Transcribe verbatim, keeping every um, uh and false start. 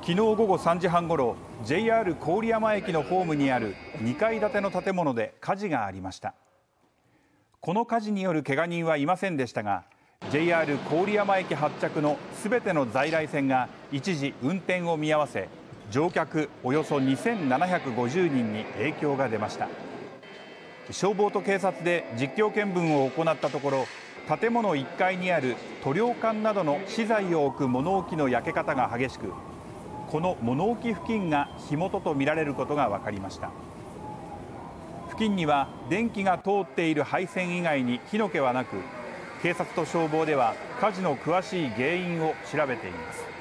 昨日午後さんじはんごろ、ジェイアール 郡山駅のホームにあるにかい建ての建物で火事がありました。この火事によるけが人はいませんでしたが、 ジェイアール 郡山駅発着のすべての在来線が一時運転を見合わせ、乗客およそにせんななひゃくごじゅうにんに影響が出ました。消防と警察で実況見分を行ったところ、建物いっかいにある塗料管などの資材を置く物置の焼け方が激しく、この物置付近が火元とみられることが分かりました。付近には電気が通っている配線以外に火の気はなく、警察と消防では火事の詳しい原因を調べています。